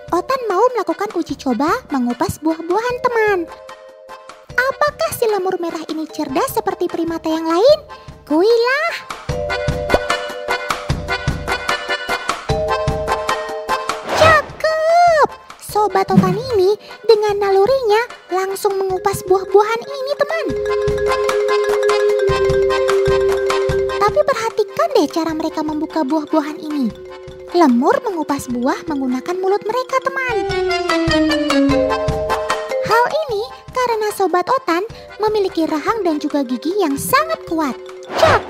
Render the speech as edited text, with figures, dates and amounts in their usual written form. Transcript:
Otan mau melakukan uji coba mengupas buah-buahan teman. Apakah si lemur merah ini cerdas seperti primata yang lain? Kuilah. Cakep! Sobat Otan ini dengan nalurinya langsung mengupas buah-buahan ini, teman. Tapi perhatikan deh cara mereka membuka buah-buahan ini. Lemur mengupas buah menggunakan mulut mereka, teman. Hal ini karena Sobat Otan memiliki rahang dan juga gigi yang sangat kuat. Cakep!